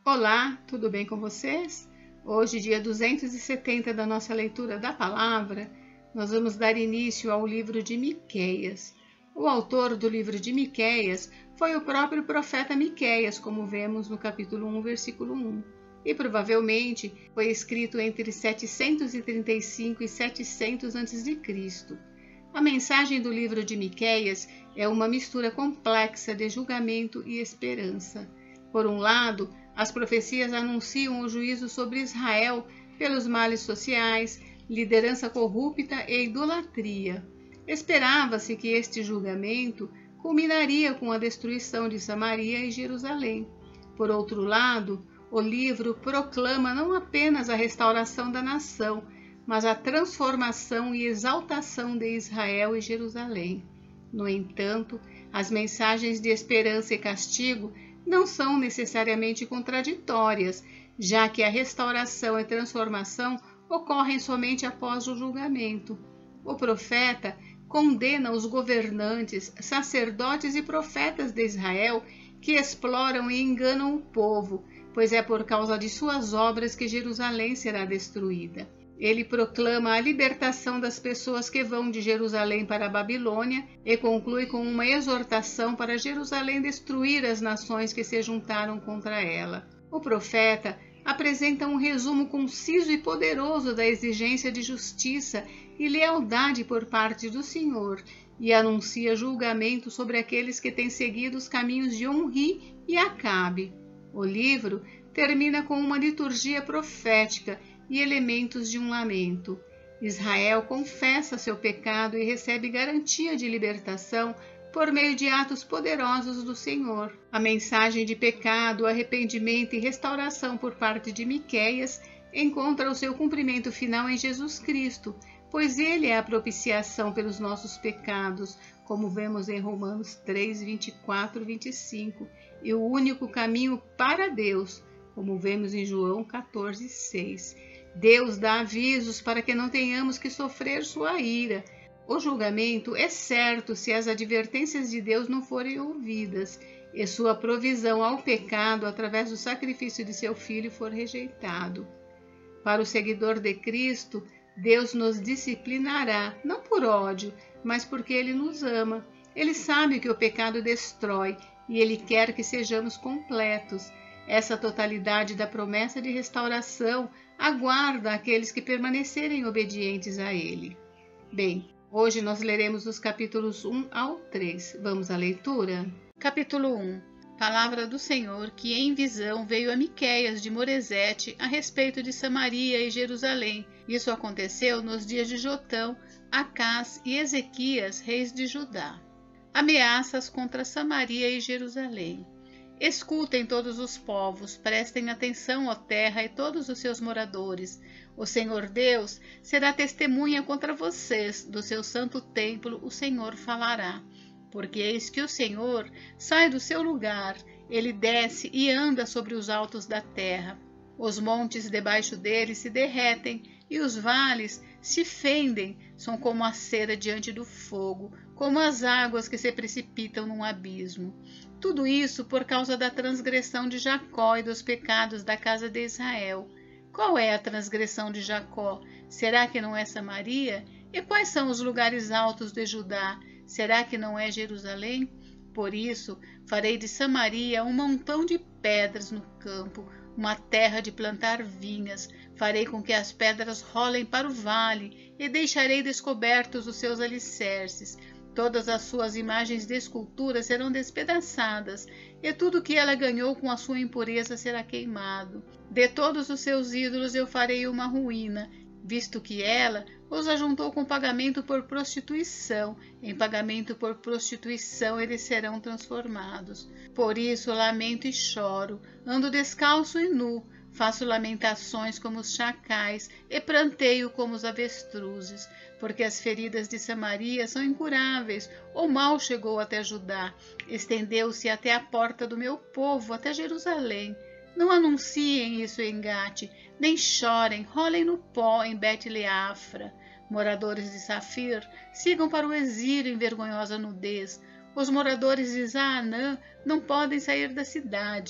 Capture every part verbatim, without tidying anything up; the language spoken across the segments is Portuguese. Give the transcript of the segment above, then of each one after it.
Olá, tudo bem com vocês? Hoje, dia duzentos e setenta da nossa leitura da palavra, nós vamos dar início ao livro de Miqueias. O autor do livro de Miqueias foi o próprio profeta Miqueias, como vemos no capítulo um, versículo um, e provavelmente foi escrito entre setecentos e trinta e cinco e setecentos antes de Cristo. A mensagem do livro de Miqueias é uma mistura complexa de julgamento e esperança. Por um lado, as profecias anunciam o juízo sobre Israel pelos males sociais, liderança corrupta e idolatria. Esperava-se que este julgamento culminaria com a destruição de Samaria e Jerusalém. Por outro lado, o livro proclama não apenas a restauração da nação, mas a transformação e exaltação de Israel e Jerusalém. No entanto, as mensagens de esperança e castigo não são necessariamente contraditórias, já que a restauração e transformação ocorrem somente após o julgamento. O profeta condena os governantes, sacerdotes e profetas de Israel que exploram e enganam o povo, pois é por causa de suas obras que Jerusalém será destruída. Ele proclama a libertação das pessoas que vão de Jerusalém para a Babilônia e conclui com uma exortação para Jerusalém destruir as nações que se juntaram contra ela. O profeta apresenta um resumo conciso e poderoso da exigência de justiça e lealdade por parte do Senhor e anuncia julgamento sobre aqueles que têm seguido os caminhos de Omri e Acabe. O livro termina com uma liturgia profética e elementos de um lamento. Israel confessa seu pecado e recebe garantia de libertação por meio de atos poderosos do Senhor. A mensagem de pecado, arrependimento e restauração por parte de Miqueias encontra o seu cumprimento final em Jesus Cristo, pois ele é a propiciação pelos nossos pecados, como vemos em Romanos três, vinte e quatro e vinte e cinco, e o único caminho para Deus, como vemos em João quatorze, seis. Deus dá avisos para que não tenhamos que sofrer sua ira. O julgamento é certo se as advertências de Deus não forem ouvidas e sua provisão ao pecado através do sacrifício de seu Filho for rejeitado. Para o seguidor de Cristo, Deus nos disciplinará, não por ódio, mas porque Ele nos ama. Ele sabe que o pecado destrói e Ele quer que sejamos completos. Essa totalidade da promessa de restauração aguarda aqueles que permanecerem obedientes a Ele. Bem, hoje nós leremos os capítulos um ao três. Vamos à leitura? Capítulo um. Palavra do Senhor que em visão veio a Miqueias de Moresete a respeito de Samaria e Jerusalém. Isso aconteceu nos dias de Jotão, Acás e Ezequias, reis de Judá. Ameaças contra Samaria e Jerusalém. Escutem todos os povos, prestem atenção, ó terra e todos os seus moradores. O Senhor Deus será testemunha contra vocês, do seu santo templo o Senhor falará. Porque eis que o Senhor sai do seu lugar, ele desce e anda sobre os altos da terra. Os montes debaixo dele se derretem e os vales se fendem, são como a cera diante do fogo, como as águas que se precipitam num abismo. Tudo isso por causa da transgressão de Jacó e dos pecados da casa de Israel. Qual é a transgressão de Jacó? Será que não é Samaria? E quais são os lugares altos de Judá? Será que não é Jerusalém? Por isso, farei de Samaria um montão de pedras no campo, uma terra de plantar vinhas. Farei com que as pedras rolem para o vale e deixarei descobertos os seus alicerces. Todas as suas imagens de escultura serão despedaçadas, e tudo que ela ganhou com a sua impureza será queimado. De todos os seus ídolos eu farei uma ruína, visto que ela os ajuntou com pagamento por prostituição. Em pagamento por prostituição eles serão transformados. Por isso lamento e choro, ando descalço e nu, faço lamentações como os chacais e pranteio como os avestruzes, porque as feridas de Samaria são incuráveis. O mal chegou até Judá, estendeu-se até a porta do meu povo, até Jerusalém. Não anunciem isso em Gate, nem chorem, rolem no pó em Bet-Leafra. Moradores de Safir, sigam para o exílio em vergonhosa nudez. Os moradores de Zaanã não podem sair da cidade.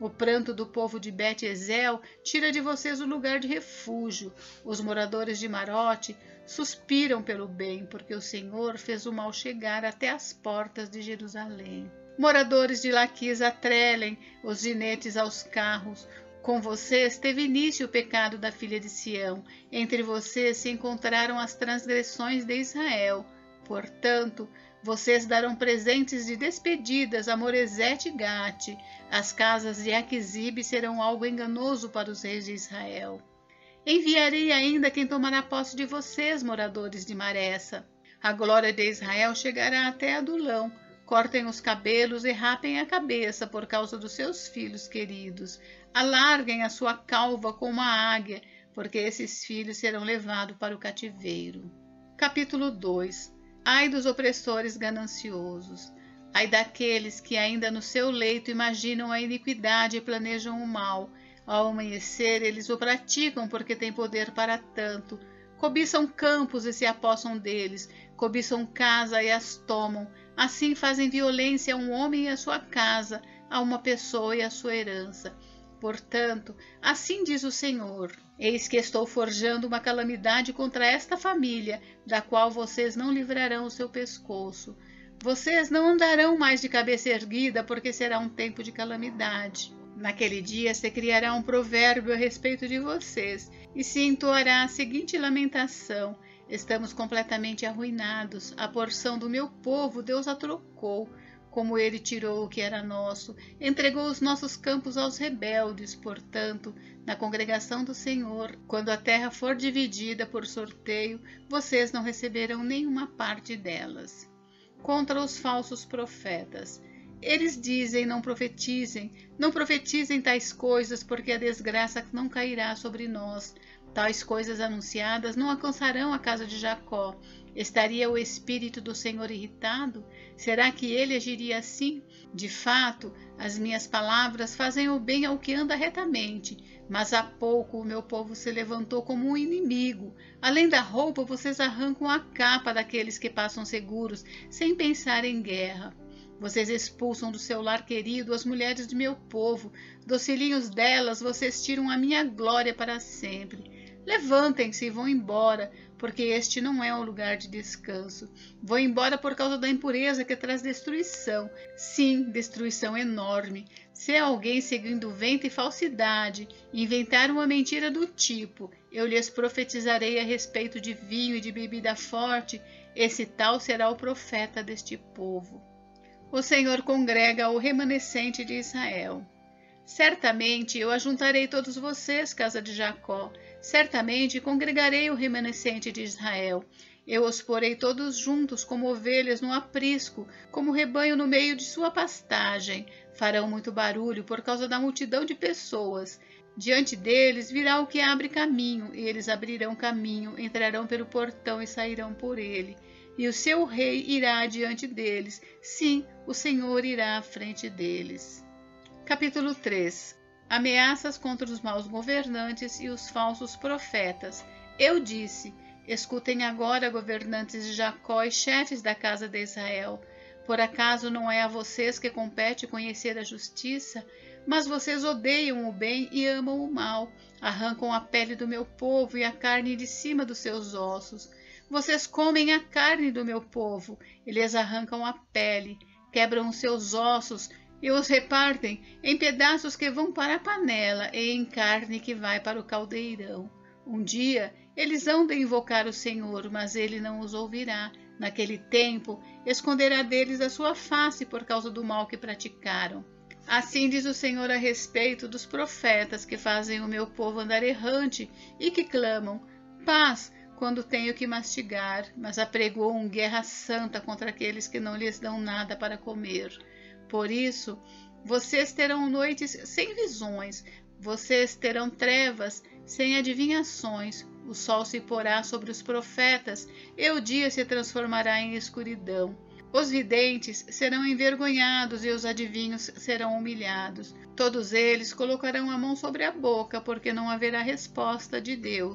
O pranto do povo de Bet-Ezel tira de vocês o lugar de refúgio. Os moradores de Marote suspiram pelo bem, porque o Senhor fez o mal chegar até as portas de Jerusalém. Moradores de Laquis atrelem os ginetes aos carros. Com vocês teve início o pecado da filha de Sião. Entre vocês se encontraram as transgressões de Israel. Portanto, vocês darão presentes de despedidas a Moresete e Gate. As casas de Aquisibe serão algo enganoso para os reis de Israel. Enviarei ainda quem tomará posse de vocês, moradores de Maressa. A glória de Israel chegará até Adulão. Cortem os cabelos e rapem a cabeça por causa dos seus filhos queridos. Alarguem a sua calva como a águia, porque esses filhos serão levados para o cativeiro. Capítulo dois. Ai dos opressores gananciosos. Ai daqueles que ainda no seu leito imaginam a iniquidade e planejam o mal. Ao amanhecer eles o praticam porque têm poder para tanto. Cobiçam campos e se apossam deles. Cobiçam casa e as tomam. Assim fazem violência a um homem e a sua casa, a uma pessoa e a sua herança. Portanto, assim diz o Senhor: eis que estou forjando uma calamidade contra esta família, da qual vocês não livrarão o seu pescoço. Vocês não andarão mais de cabeça erguida, porque será um tempo de calamidade. Naquele dia se criará um provérbio a respeito de vocês, e se entoará a seguinte lamentação: estamos completamente arruinados, a porção do meu povo Deus a trocou. Como ele tirou o que era nosso, entregou os nossos campos aos rebeldes. Portanto, na congregação do Senhor, quando a terra for dividida por sorteio, vocês não receberão nenhuma parte delas. Contra os falsos profetas. Eles dizem: não profetizem, não profetizem tais coisas, porque a desgraça não cairá sobre nós. Tais coisas anunciadas não alcançarão a casa de Jacó. Estaria o Espírito do Senhor irritado? Será que ele agiria assim? De fato, as minhas palavras fazem o bem ao que anda retamente, mas há pouco o meu povo se levantou como um inimigo. Além da roupa, vocês arrancam a capa daqueles que passam seguros, sem pensar em guerra. Vocês expulsam do seu lar querido as mulheres de meu povo. Dos filhinhos delas, vocês tiram a minha glória para sempre. Levantem-se e vão embora, porque este não é um lugar de descanso. Vão embora por causa da impureza que traz destruição. Sim, destruição enorme. Se alguém seguindo vento e falsidade inventar uma mentira do tipo: eu lhes profetizarei a respeito de vinho e de bebida forte, esse tal será o profeta deste povo. O Senhor congrega o remanescente de Israel. Certamente eu ajuntarei todos vocês, casa de Jacó. Certamente congregarei o remanescente de Israel. Eu os porei todos juntos como ovelhas no aprisco, como rebanho no meio de sua pastagem. Farão muito barulho por causa da multidão de pessoas. Diante deles virá o que abre caminho, e eles abrirão caminho, entrarão pelo portão e sairão por ele. E o seu rei irá adiante deles. Sim, o Senhor irá à frente deles. Capítulo três. Ameaças contra os maus governantes e os falsos profetas. Eu disse: escutem agora, governantes de Jacó e chefes da casa de Israel. Por acaso não é a vocês que compete conhecer a justiça? Mas vocês odeiam o bem e amam o mal. Arrancam a pele do meu povo e a carne de cima dos seus ossos. Vocês comem a carne do meu povo e lhes arrancam a pele. Quebram os seus ossos e os repartem em pedaços que vão para a panela e em carne que vai para o caldeirão. Um dia eles hão de invocar o Senhor, mas ele não os ouvirá. Naquele tempo esconderá deles a sua face por causa do mal que praticaram. Assim diz o Senhor a respeito dos profetas que fazem o meu povo andar errante e que clamam paz quando tenho que mastigar, mas apregoam guerra santa contra aqueles que não lhes dão nada para comer. Por isso, vocês terão noites sem visões, vocês terão trevas sem adivinhações. O sol se porá sobre os profetas e o dia se transformará em escuridão. Os videntes serão envergonhados e os adivinhos serão humilhados. Todos eles colocarão a mão sobre a boca, porque não haverá resposta de Deus.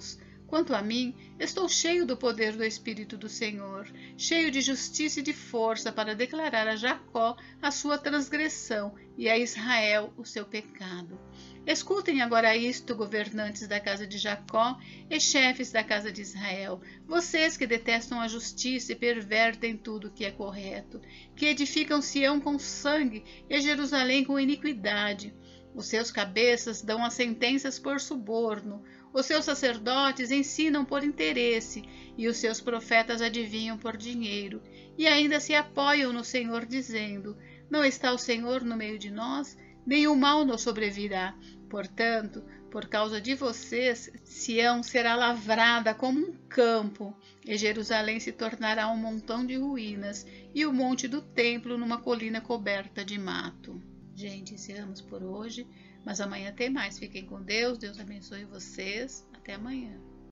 Quanto a mim, estou cheio do poder do Espírito do Senhor, cheio de justiça e de força para declarar a Jacó a sua transgressão e a Israel o seu pecado. Escutem agora isto, governantes da casa de Jacó e chefes da casa de Israel, vocês que detestam a justiça e pervertem tudo o que é correto, que edificam Sião com sangue e Jerusalém com iniquidade. Os seus cabeças dão as sentenças por suborno, os seus sacerdotes ensinam por interesse, e os seus profetas adivinham por dinheiro, e ainda se apoiam no Senhor, dizendo: não está o Senhor no meio de nós? Nenhum mal nos sobrevirá. Portanto, por causa de vocês, Sião será lavrada como um campo, e Jerusalém se tornará um montão de ruínas, e o monte do templo numa colina coberta de mato. Gente, encerramos por hoje, mas amanhã tem mais. Fiquem com Deus, Deus abençoe vocês. Até amanhã.